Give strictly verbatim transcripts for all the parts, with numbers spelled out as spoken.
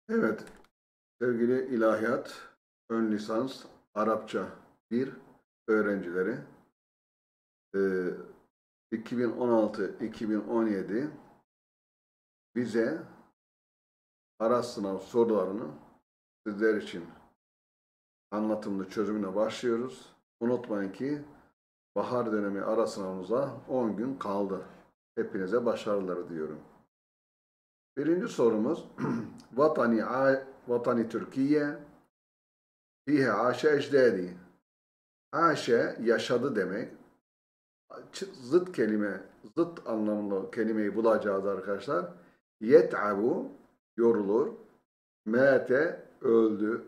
Evet, sevgili ilahiyat, ön lisans, Arapça bir öğrencileri, e, iki bin on altı iki bin on yedi bize ara sınav sorularını sizler için anlatımlı çözümüne başlıyoruz. Unutmayın ki bahar dönemi ara sınavımıza on gün kaldı. Hepinize başarılar diyorum. Birinci sorumuz, Vatani, Vatani Türkiye, fihe aşe ecdadi. Aşe yaşadı demek. Zıt kelime, zıt anlamlı kelimeyi bulacağız arkadaşlar. Yet'abu, yorulur. Mete, öldü.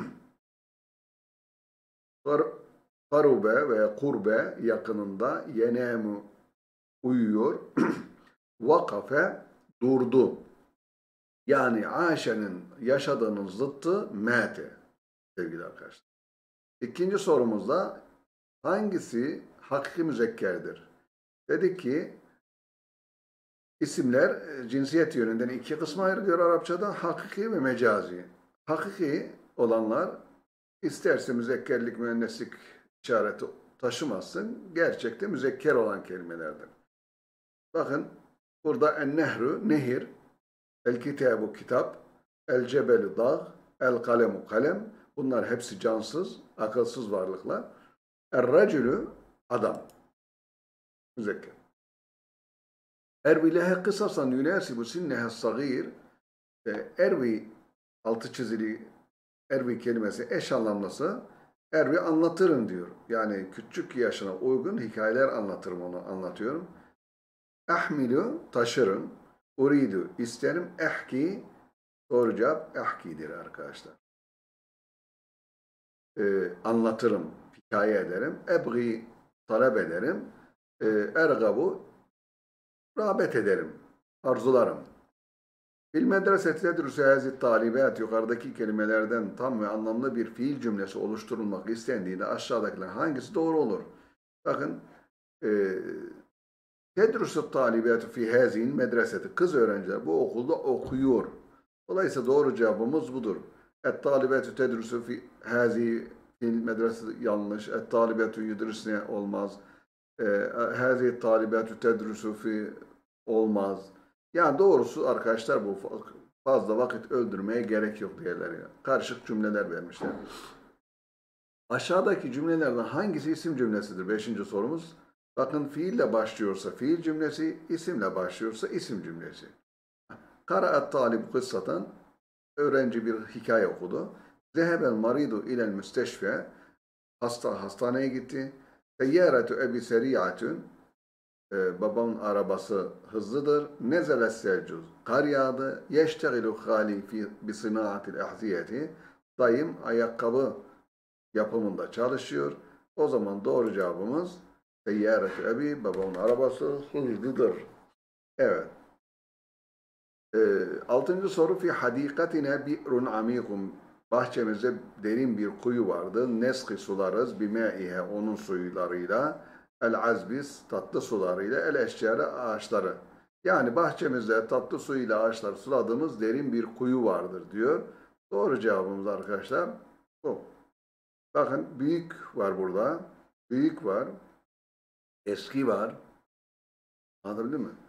Karube veya kurbe, yakınında. Yenemu, uyuyor. Vakafe, durdu. Yani Ayşe'nin yaşadığının zıttı mete, sevgili arkadaşlar. İkinci sorumuzda hangisi hakiki müzekkerdir? Dedik ki isimler cinsiyet yönünden iki kısma ayrılıyor Arapçada. Hakiki ve mecazi. Hakiki olanlar isterse müzekkerlik, müenneslik işareti taşımasın. Gerçekte müzekker olan kelimelerdir. Bakın burada en-nehru, nehir, el-kitabu, kitap, el-cebelu, dağ, el-kalemu, kalem. Bunlar hepsi cansız, akılsız varlıklar. Er-racülü, adam, müzekker. Ervi lehe kısasan yunasibu sinnehe sagir. Ervi, altı çizili ervi kelimesi eş anlamlısı. Ervi anlatırım diyor. Yani küçük yaşına uygun hikayeler anlatırım, onu anlatıyorum. Ahmilu, taşırım. Uridu, isterim. Ehki, doğru cevap ehkidir arkadaşlar. Ee, anlatırım, hikaye ederim. Ebgi, talep ederim. Ee, ergabu, rağbet ederim, arzularım. Fil medreseti tedrusu hazi talibat, yukarıdaki kelimelerden tam ve anlamlı bir fiil cümlesi oluşturulmak istendiğinde aşağıdakiler hangisi doğru olur? Bakın, e, tedrusu talibatu fi hazin medreseti, kız öğrenciler bu okulda okuyor. Dolayısıyla doğru cevabımız budur. Et talibatu tedrusu fi hazi fil medreseti yanlış. Et talibatu yudrisne olmaz. E, hazi talibatu tedrusu fi olmaz. Yani doğrusu arkadaşlar bu, fazla vakit öldürmeye gerek yok diyorlar ya. Karışık cümleler vermişler. Aşağıdaki cümlelerden hangisi isim cümlesidir? Beşinci sorumuz. Bakın fiille başlıyorsa fiil cümlesi, isimle başlıyorsa isim cümlesi. Karaat talib kıssatan, öğrenci bir hikaye okudu. Zehebel maridu ilel müsteşfe, hasta hastaneye gitti. Seyyâretu ebi seri'atun, Ee, babamın arabası hızlıdır. Nezele selcuz. Kar yağdı. Yeştegilu hali fi bi sınaatil ahziyeti. Dayım ayakkabı yapımında çalışıyor. O zaman doğru cevabımız seyyâretü ebi, babamın arabası hızlıdır. Evet. Ee, altıncı soru fi hadikatine bi'run amikum. Bahçemizde derin bir kuyu vardı. Neski sularız bimaihe, onun suylarıyla. El azbis, tatlı sularıyla. El eşcere, ağaçları. Yani bahçemizde tatlı suyuyla ağaçları suladığımız derin bir kuyu vardır diyor. Doğru cevabımız arkadaşlar bu. Bakın büyük var burada. Büyük var. Eski var. Anlatabildim mi?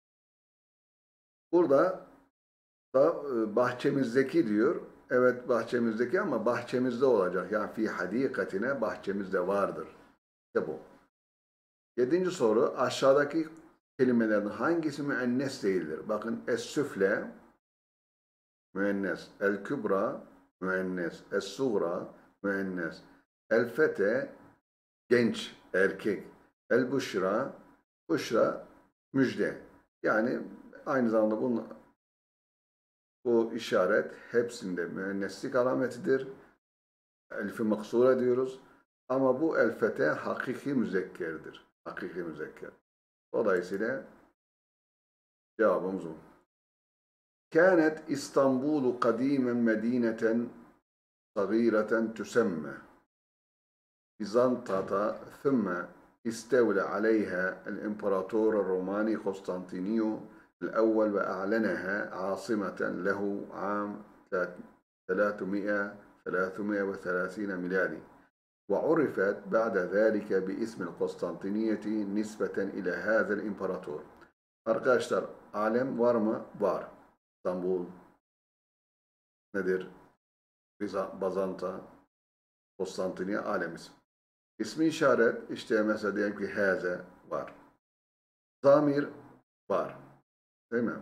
Burada da bahçemizdeki diyor. Evet bahçemizdeki ama bahçemizde olacak. Yani fi hadikatine, bahçemizde vardır. İşte bu. Yedinci soru, aşağıdaki kelimelerin hangisi müennes değildir? Bakın es-süfle müennes, el-kübra müennes, es-suğra müennes, el-fete genç, erkek, el-buşra, buşra müjde. Yani aynı zamanda bunun, bu işaret hepsinde müenneslik alametidir. Elfi maksura diyoruz. Ama bu el-fete hakiki müzekkerdir. Hakiki müzekker. Dolayısıyla cevabımız o. Kânet İstanbul'u kadîmen medîneten sagîreten tüsemme. Bizanta'da thümme istevle aleyha el-imparator el-Romani Konstantiniyo el-evvel ve a'leneha asimeten lehu am ثلاثمائة ثلاثمائة وثلاثين ميلادي وعرفت بعد ذلك باسم القسطنطينية نسبة إلى هذا الإمبراطور. Arkadaşlar alem var mı? Var. İstanbul nedir? Bizanta, Konstantiniye alem ismi. İsmi işaret işte mesela diyelim ki haze var. Zamir var. Değil mi?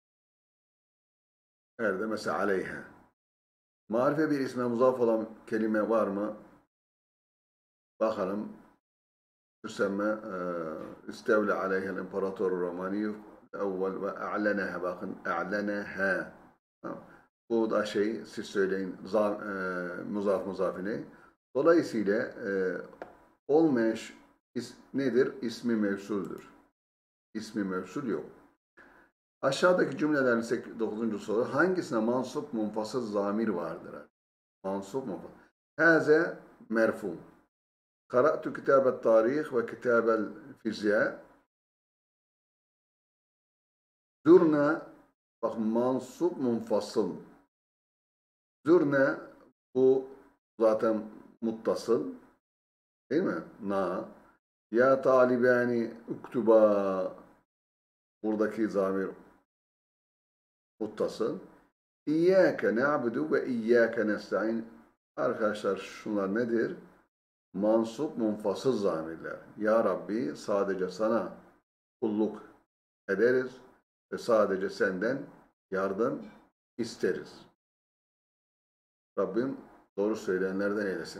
Nerede? Mesela aleyhe. Marife bir isme muzaf olan kelime var mı? Bakalım. Tüsemme istevle aleyhel imparator romani evvel ve a'leneha. Bakın a'leneha. Bu da şey siz söyleyin zam, e, muzaf muzafine. Dolayısıyla e, olmayan is, nedir? İsmi mevsuldür. İsmi mevsul yok. Aşağıdaki cümlelerin dokuzuncu soru. Hangisine mansup munfasıl zamir vardır? Mansup munfasıl. Haze merfu. Kara'tu kitabet tarih ve kitabel fizya. Zurna bak mansup munfasıl. Zurna bu zaten muttasıl. Değil mi? Na. Ya talibani uktuba buradaki zamir muttasıl. İyyâke na'budu ve iyyâke nesta'in. Arkadaşlar şunlar nedir? Mansup munfasıl zamirler. Ya Rabbi sadece sana kulluk ederiz ve sadece senden yardım isteriz. Rabbim doğru söyleyenlerden eylesin.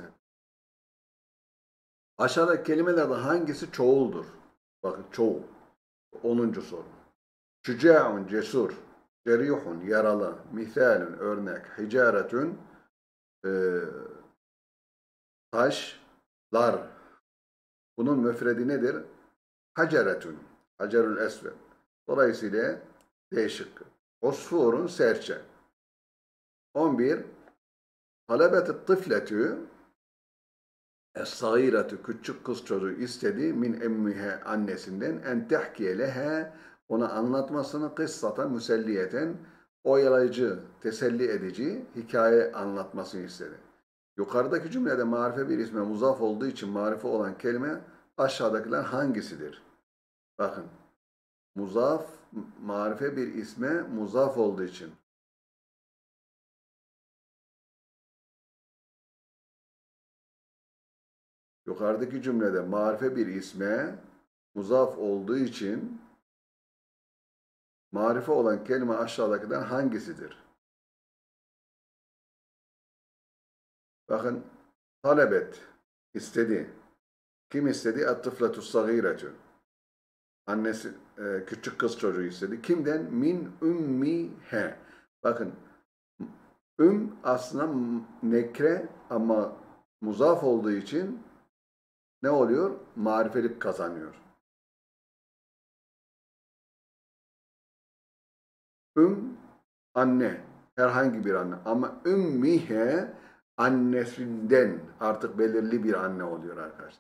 Aşağıdaki kelimelerde hangisi çoğuldur? Bakın çoğul. onuncu soru. Şüca'un cesur, cerihun yaralı, misalun örnek, hicaretun e, taşlar. Bunun müfredi nedir? Haceretun, hacerül esved. Dolayısıyla D şıkkı. Osfurun serçe. on bir. Talebet-i tıfletü Es-sagiratü küçük kız çocuğu istedi min emmihe annesinden en tehkiye lehe ona anlatmasını kıssata müselliyeten oyalayıcı, teselli edici hikaye anlatmasını istedi. Yukarıdaki cümlede marife bir isme muzaf olduğu için marife olan kelime aşağıdakiler hangisidir? Bakın muzaf marife bir isme muzaf olduğu için yukarıdaki cümlede marife bir isme muzaf olduğu için marife olan kelime aşağıdakilerden hangisidir? Bakın talebet istedi. Kim istedi? Et-tıfletus sagiretü. Annesi e, küçük kız çocuğu istedi. Kimden? Min ümmihe. Bakın üm aslında nekre ama muzaf olduğu için ne oluyor? Marifelik kazanıyor. Üm, anne. Herhangi bir anne. Ama ümmihe, annesinden artık belirli bir anne oluyor arkadaşlar.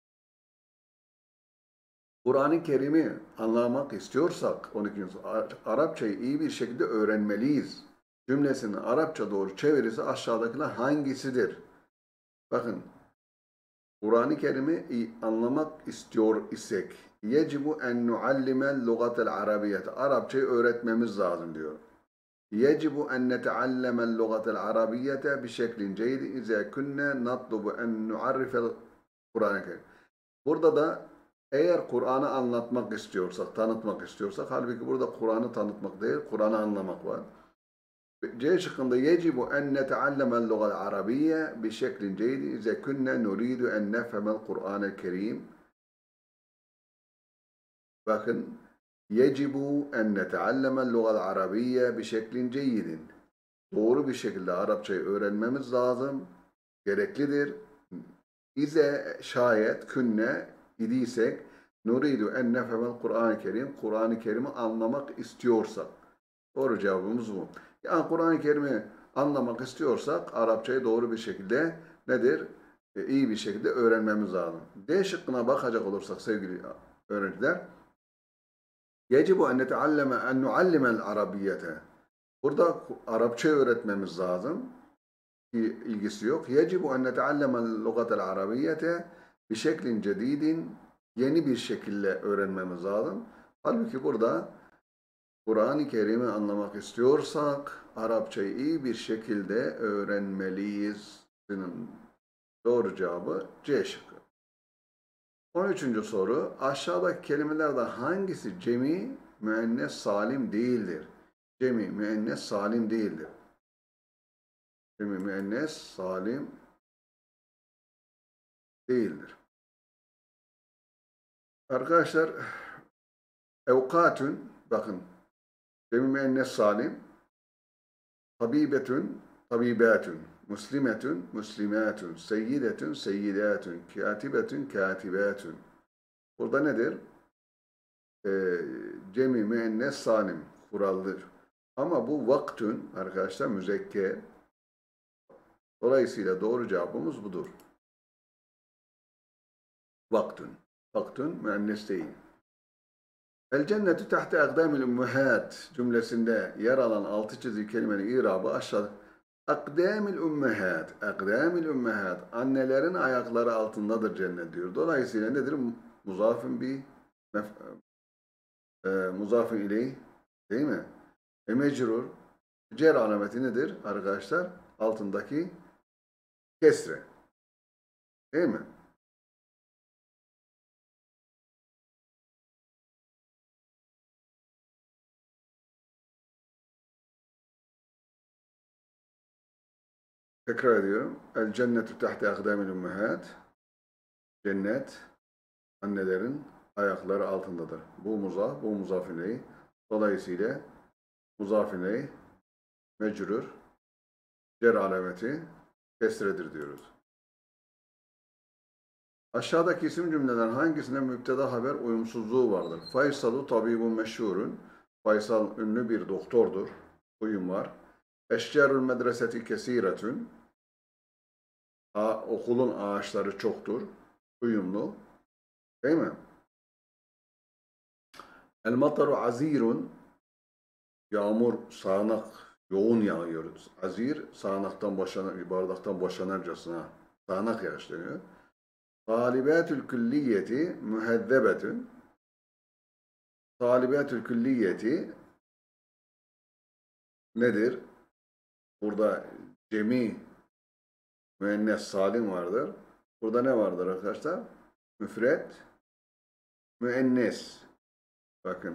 Kur'an-ı Kerim'i anlamak istiyorsak, on ikinci Arapçayı iyi bir şekilde öğrenmeliyiz. Cümlesinin Arapça doğru çevirisi aşağıdakiler hangisidir? Bakın, Kur'an-ı Kerim'i anlamak istiyor isek, yecibu en nuallimel lugatel arabiyete. Arapçayı öğretmemiz lazım diyor. Yecibu en neteallemel lugatel arabiyete bi şeklin ceydi izâ kunne natlubu en nuarrifel Kur'an-ı Kerim. Burada da eğer Kur'an'ı anlatmak istiyorsak, tanıtmak istiyorsak, halbuki burada Kur'an'ı tanıtmak değil, Kur'an'ı anlamak var. C şıkkında yecibu en neteallemel lugal arabiyye bi şeklin ceydi izâ kunne nuridu en nefhemel Kur'an-ı Kerim. Bakın, yecibu en neteallemel lugal arabiyye bi şeklin ceyyidin. Doğru bir şekilde Arapçayı öğrenmemiz lazım, gereklidir. İze şayet künne idiysek nuridu en nefhemel Kur'an-ı Kerim. Kur'an-ı Kerim'i anlamak istiyorsak. Doğru cevabımız bu. Yani Kur'an-ı Kerim'i anlamak istiyorsak Arapçayı doğru bir şekilde nedir? E, iyi bir şekilde öğrenmemiz lazım. D şıkkına bakacak olursak sevgili öğrenciler, yecibu en netealleme en nuallimel arabiyyete. Burada Arapça öğretmemiz lazım. Ki ilgisi yok. Yecibu en neteallemel lugatel arabiyyete bir şeklin cedidin, yeni bir şekilde öğrenmemiz lazım. Halbuki burada Kur'an-ı Kerim'i anlamak istiyorsak Arapçayı iyi bir şekilde öğrenmeliyiz. Bunun doğru cevabı C şıkkı. on üçüncü soru. Aşağıdaki kelimelerde hangisi cemi müennes salim değildir? Cemi müennes salim değildir. Cemi müennes salim değildir. Arkadaşlar evkatün, bakın cemi müennes salim, tabibetün, tabibatün, muslimetün, muslimatün, seyyidetün, seyyidatün, katibetün, katibatün. Burada nedir? Ee, cemi müennes salim kuraldır. Ama bu vaktün arkadaşlar müzekker. Dolayısıyla doğru cevabımız budur. Vaktün. Vaktün müennes değil. El cennetü tahte akdamil ummehat cümlesinde yer alan altı çizili kelimenin irabı aşağıda. Akdamil ummehat, akdamil ummehat, annelerin ayakları altındadır cennet diyor. Dolayısıyla nedir? Muzafın bir e, muzafın ileyh değil mi? E mecrur. Cer alameti nedir arkadaşlar? Altındaki kesre. Değil mi? Tekrar ediyorum. El cennetu tahte akdamil ummehat. Cennet annelerin ayakları altındadır. Bu muzaf, bu muzaf ileyh. Dolayısıyla muzaf ileyh mecrur. Cer alameti kesredir diyoruz. Aşağıdaki isim cümlelerin hangisinde mübteda haber uyumsuzluğu vardır? Faysalu tabibun meşhurun. Faysal ünlü bir doktordur. Uyum var. Eşcerül medreseti kesiretün. Okulun ağaçları çoktur. Uyumlu. Değil mi? El mataru azirun. Yağmur sağanak, yoğun yağıyor. Azir sağanaktan boşanar, bardaktan boşanırcasına sağanak yağış deniyor. Talibatül külliyeti mühezzebetün. Talibatül külliyeti nedir? Burada cemi müennes salim vardır. Burada ne vardır arkadaşlar? Müfret müennes. Bakın.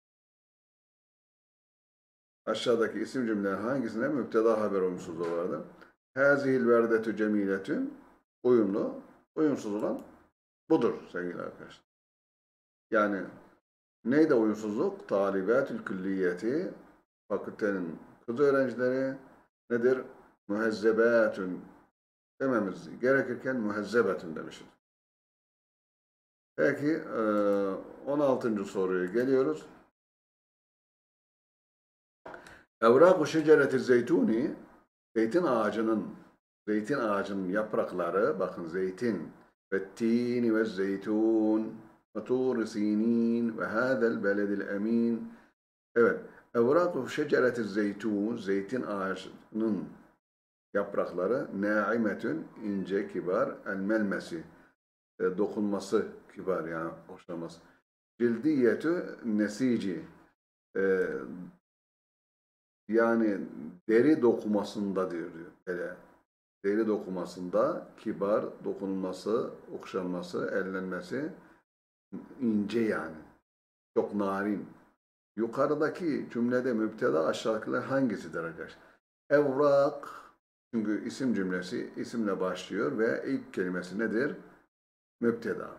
Aşağıdaki isim cümlelerin hangisinde müpteda haber uyumsuzluğu vardır? Hazihil verdetü cemiletün. Uyumlu. Uyumsuz olan budur sevgili arkadaşlar. Yani neyde uyumsuzluk? Talibatül külliyeti, fakültenin kız öğrencileri nedir? Mühezzebatün dememiz gerekirken mühezzebetün demişiz. Peki on altıncı soruya geliyoruz. Evrak-ı şecereti zeytuni, zeytin ağacının zeytin ağacının yaprakları, bakın zeytin ve tini ve zeytun ve tur sinin ve hadel beledil emin. Evet. Evrak-ı şecereti zeytun, zeytin ağacının yaprakları naimetün, ince, kibar, el melmesi, e, dokunması kibar yani hoşlaması. Cildiyetü nesici, e, yani deri dokumasında diyor. Böyle deri dokumasında kibar, dokunması, okşanması, ellenmesi ince yani. Çok narin. Yukarıdaki cümlede müpteda aşağıdakiler hangisidir arkadaşlar? Evrak, çünkü isim cümlesi isimle başlıyor ve ilk kelimesi nedir? Müpteda.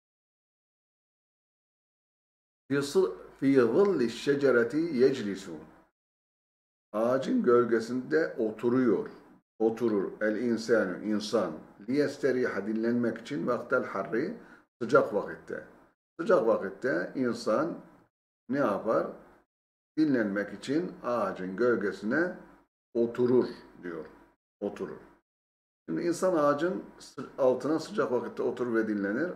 Fi zilli şecereti yeclisun. Ağacın gölgesinde oturuyor. Oturur. El insanı, insan. Liyesteriha, dinlenmek için vaktel harri, sıcak vakitte. Sıcak vakitte insan ne yapar? Dinlenmek için ağacın gölgesine oturur diyor. Oturur. Şimdi insan ağacın altına sıcak vakitte oturur ve dinlenir.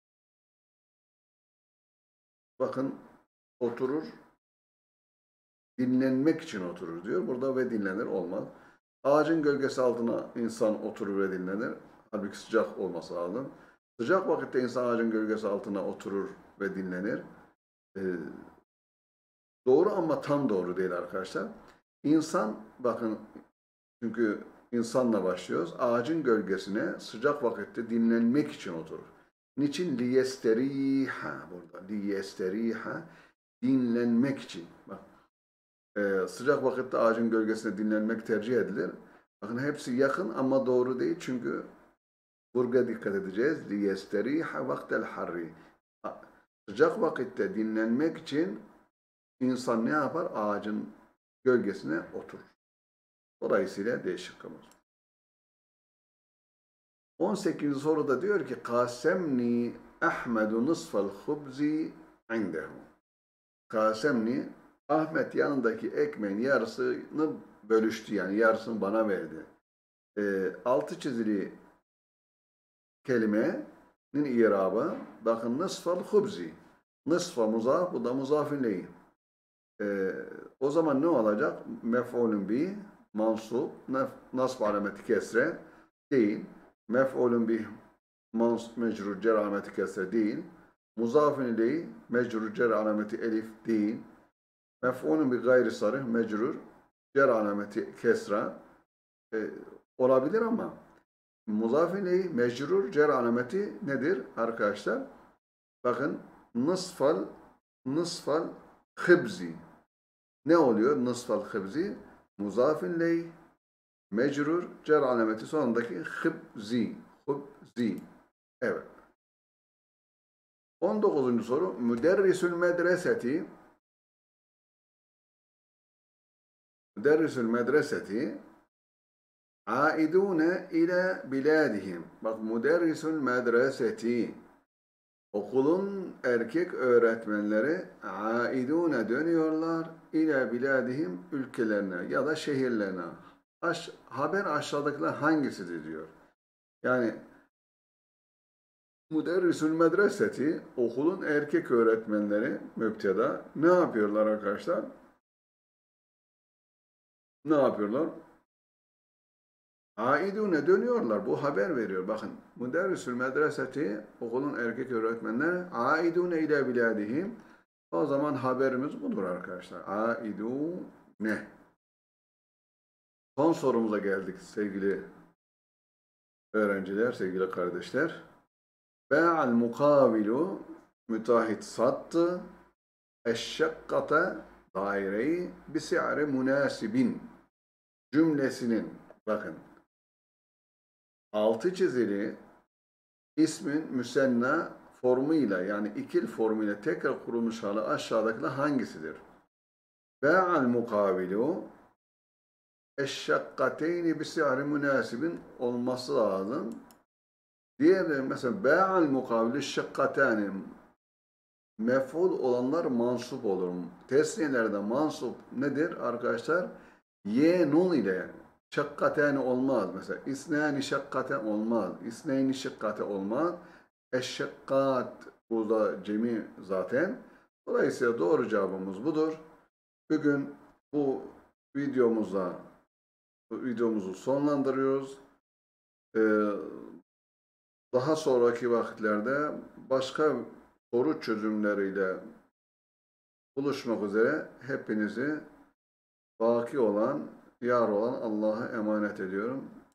Bakın oturur dinlenmek için oturur diyor. Burada ve dinlenir olmaz. Ağacın gölgesi altına insan oturur ve dinlenir. Halbuki sıcak olması lazım. Sıcak vakitte insan ağacın gölgesi altına oturur ve dinlenir. Ee, doğru ama tam doğru değil arkadaşlar. İnsan, bakın, çünkü insanla başlıyoruz. Ağacın gölgesine sıcak vakitte dinlenmek için oturur. Niçin? Liyesteriha burada. Liyesteriha, dinlenmek için. Bak, e, sıcak vakitte ağacın gölgesine dinlenmek tercih edilir. Bakın hepsi yakın ama doğru değil. Çünkü buraya dikkat edeceğiz. Liyesteriha vaktel harri. Sıcak vakitte dinlenmek için insan ne yapar? Ağacın gölgesine oturur. Dolayısıyla değişik kalır. on sekizinci soruda diyor ki Kasemni Ahmedu nısfal hubzi indehu. Kasemni, Ahmet yanındaki ekmeğin yarısını bölüştü, yani yarısını bana verdi. E, altı çizili kelimenin irabı, bakın, nısfal hubzi. Nısfa muzaf, bu da muzafin leyh. E, o zaman ne olacak? Mef'ulün bih, mansup, nasb alameti kesre değil. Mef'ulün bih, mansub, mecrur, cer alameti kesre değil. Muzafin ileyh, mecrur, cer alameti elif değil. Mef'ulün bih gayri sarih, mecrur, cer alameti kesra e, olabilir ama muzafin ileyh, mecrur, cer alameti nedir arkadaşlar? Bakın, nısfal, nısfal hıbzi. Ne oluyor? Nısfal hıbzi, muzafin ileyh, mecrur, cer alameti sonundaki hıbzi. Hıbzi. Evet. on dokuzuncu soru. Müderrisül medreseti Müderrisül medreseti aidune ile biladihim. Bak, müderrisül medreseti, okulun erkek öğretmenleri aidune, dönüyorlar, ile biladihim, ülkelerine ya da şehirlerine. Aş, haber aşağıdakiler hangisidir diyor. Yani müderrisül medreseti, okulun erkek öğretmenleri müpteda, ne yapıyorlar arkadaşlar? Ne yapıyorlar? Aidune, dönüyorlar. Bu haber veriyor. Bakın, müderrisül medreseti, okulun erkek öğretmenleri aidune ile biladihim. O zaman haberimiz budur arkadaşlar. Aidune. Son sorumuza geldik sevgili öğrenciler, sevgili kardeşler. Ba'al mukavilu, müteahhit sattı. Eşşakkate, daireyi bisi'ri münasibin cümlesinin, bakın, altı çizili ismin müsenna formuyla, yani ikil formuyla tekrar kurulmuş hali aşağıdakiler hangisidir? Ba'al mukavilu eşşakkateyni bisi'ri münasibin olması lazım. Diğer mesela ba'al mukavilu şakkatani, mef'ul olanlar mansup olur. Tesniyelerde mansup nedir arkadaşlar? Ye nun ile şakkaten olmaz. Mesela isnani şakkaten olmaz. İsneyni şakkate olmaz. Eşşakkat, burada cemi zaten. Dolayısıyla doğru cevabımız budur. Bugün bu videomuzda bu videomuzu sonlandırıyoruz. Ee, daha sonraki vakitlerde başka soru çözümleriyle buluşmak üzere hepinizi baki olan, yar olan Allah'a emanet ediyorum.